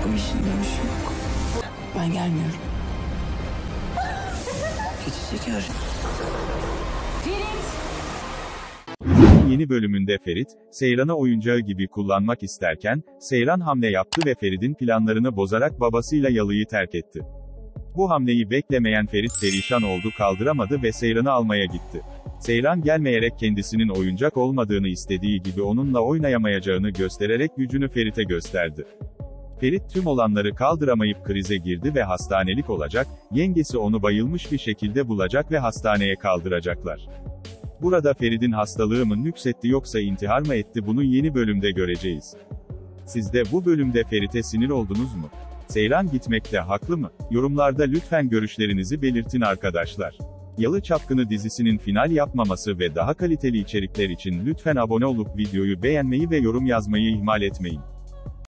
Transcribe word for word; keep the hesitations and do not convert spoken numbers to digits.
Bu işin dönüşü yok. Ben gelmiyorum. Geçici diyorum. Yeni bölümünde Ferit, Seyran'ı oyuncağı gibi kullanmak isterken, Seyran hamle yaptı ve Ferit'in planlarını bozarak babasıyla Yalı'yı terk etti. Bu hamleyi beklemeyen Ferit perişan oldu, kaldıramadı ve Seyran'ı almaya gitti. Seyran gelmeyerek kendisinin oyuncak olmadığını, istediği gibi onunla oynayamayacağını göstererek gücünü Ferit'e gösterdi. Ferit tüm olanları kaldıramayıp krize girdi ve hastanelik olacak, yengesi onu bayılmış bir şekilde bulacak ve hastaneye kaldıracaklar. Burada Ferit'in hastalığı mı nüksetti yoksa intihar mı etti, bunu yeni bölümde göreceğiz. Siz de bu bölümde Ferit'e sinir oldunuz mu? Seyran gitmekte haklı mı? Yorumlarda lütfen görüşlerinizi belirtin arkadaşlar. Yalı Çapkını dizisinin final yapmaması ve daha kaliteli içerikler için lütfen abone olup videoyu beğenmeyi ve yorum yazmayı ihmal etmeyin.